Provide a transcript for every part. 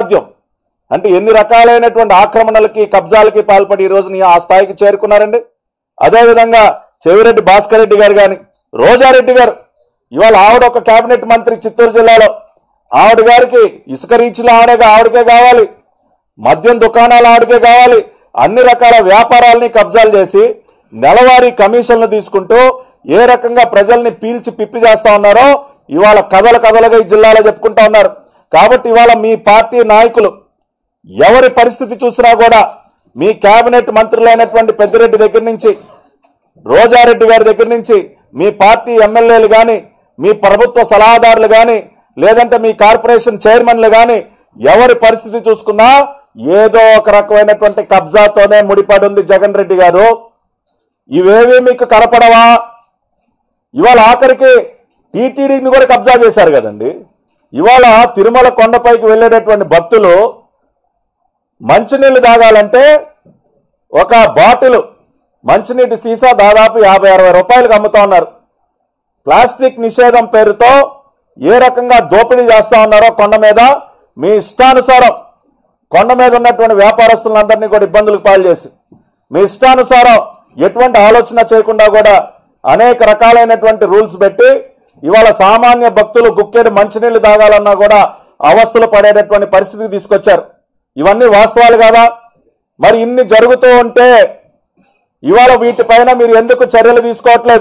సాధ్యం? అంటే ఎన్ని రకాలైనటువంటి ఆక్రమణలకి కబ్జాలకి పాల్పడి ఈ రోజుని ఆ స్థాయికి చేరుకున్నారండి. అదేవిధంగా చెవిరెడ్డి భాస్కర్ రెడ్డి గారు కానీ, రోజారెడ్డి గారు, ఇవాళ ఆవిడ ఒక కేబినెట్ మంత్రి చిత్తూరు జిల్లాలో. ఆవిడ గారికి ఇసుక రీచ్లు ఆవిడకే కావాలి, మద్యం దుకాణాలు ఆవిడకే కావాలి, అన్ని రకాల వ్యాపారాలని కబ్జాలు చేసి నెలవారీ కమిషన్లు తీసుకుంటూ ఏ రకంగా ప్రజల్ని పీల్చి పిప్పి చేస్తా ఉన్నారో ఇవాళ కథలుగా ఈ జిల్లాలో చెప్పుకుంటా ఉన్నారు. కాబట్టి ఇవాళ మీ పార్టీ నాయకులు ఎవరి పరిస్థితి చూసినా కూడా మీ కేబినెట్ మంత్రులైనటువంటి పెద్దిరెడ్డి దగ్గర నుంచి, రోజారెడ్డి గారి దగ్గర నుంచి, మీ పార్టీ ఎమ్మెల్యేలు కానీ, మీ ప్రభుత్వ సలహాదారులు కానీ, లేదంటే మీ కార్పొరేషన్ చైర్మన్లు కానీ ఎవరి పరిస్థితి చూసుకున్నా ఏదో ఒక రకమైనటువంటి కబ్జాతోనే ముడిపడి ఉంది జగన్ రెడ్డి గారు. ఇవేవి మీకు కనపడవా? ఇవాళ ఆఖరికి టీటీడీని కూడా కబ్జా చేశారు కదండి. ఇవాళ తిరుమల కొండపైకి వెళ్ళేటటువంటి భక్తులు మంచినీళ్ళు తాగాలంటే ఒక బాటిల్ మంచినీటి సీసా దాదాపు 50-60 రూపాయలకు అమ్ముతా ఉన్నారు. ప్లాస్టిక్ నిషేధం పేరుతో ఏ రకంగా దోపిడీ చేస్తా ఉన్నారో కొండ మీద మీ ఇష్టానుసారం కొండ మీద ఉన్నటువంటి వ్యాపారస్తులందరినీ కూడా ఇబ్బందులకు పాలు చేసి మీ ఇష్టానుసారం ఎటువంటి ఆలోచన చేయకుండా కూడా అనేక రకాలైనటువంటి రూల్స్ పెట్టి ఇవాళ సామాన్య భక్తులు గుక్కెడు మంచినీళ్లు తాగాలన్నా కూడా అవస్థలు పడేటటువంటి పరిస్థితికి తీసుకొచ్చారు. ఇవన్నీ వాస్తవాలు కాదా? మరి ఇన్ని జరుగుతూ ఉంటే ఇవాళ వీటిపైన మీరు ఎందుకు చర్యలు తీసుకోవట్లేదు?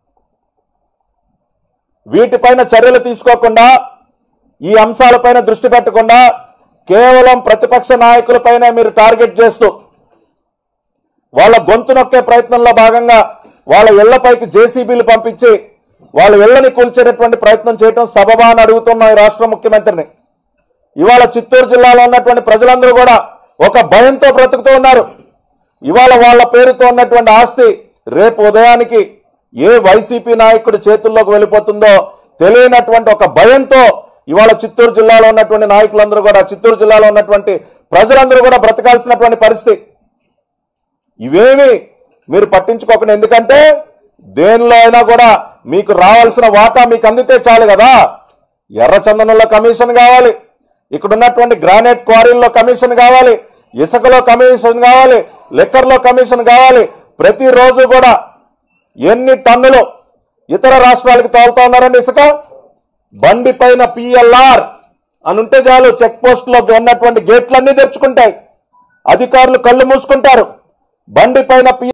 వీటిపైన చర్యలు తీసుకోకుండా, ఈ అంశాలపైన దృష్టి పెట్టకుండా కేవలం ప్రతిపక్ష నాయకులపైన మీరు టార్గెట్ చేస్తూ వాళ్ళ గొంతు నొక్కే ప్రయత్నంలో భాగంగా వాళ్ళ ఇళ్లపైకి జేసీబీలు పంపించి వాళ్ళ ఇళ్లని కూల్చేటటువంటి ప్రయత్నం చేయడం సబబా అని అడుగుతున్న ఈ రాష్ట్ర ముఖ్యమంత్రిని. ఇవాళ చిత్తూరు జిల్లాలో ఉన్నటువంటి ప్రజలందరూ కూడా ఒక భయంతో బ్రతుకుతూ ఉన్నారు. ఇవాళ వాళ్ళ పేరుతో ఉన్నటువంటి ఆస్తి రేపు ఉదయానికి ఏ వైసీపీ నాయకుడి చేతుల్లోకి వెళ్ళిపోతుందో తెలియనటువంటి ఒక భయంతో ఇవాళ చిత్తూరు జిల్లాలో ఉన్నటువంటి నాయకులందరూ కూడా, చిత్తూరు జిల్లాలో ఉన్నటువంటి ప్రజలందరూ కూడా బ్రతకాల్సినటువంటి పరిస్థితి. ఇవేమి మీరు పట్టించుకోకుండా, ఎందుకంటే దేనిలో అయినా కూడా మీకు రావాల్సిన వాటా మీకు అందితే చాలు కదా. ఎర్రచందనంలో కమిషన్ కావాలి, ఇక్కడ ఉన్నటువంటి గ్రానైట్ క్వారీల్లో కమిషన్ కావాలి, ఇసుకలో కమిషన్ కావాలి, లిక్కర్లో కమిషన్ కావాలి. ప్రతిరోజు కూడా ఎన్ని టన్నులు ఇతర రాష్ట్రాలకు తోలుతా ఉన్నారండి ఇసుక? బండి పైన పిఎల్ఆర్ అని ఉంటే చాలు, చెక్ పోస్ట్ లో ఉన్నటువంటి గేట్లన్నీ తెరుచుకుంటాయి, అధికారులు కళ్ళు మూసుకుంటారు. బండి పైన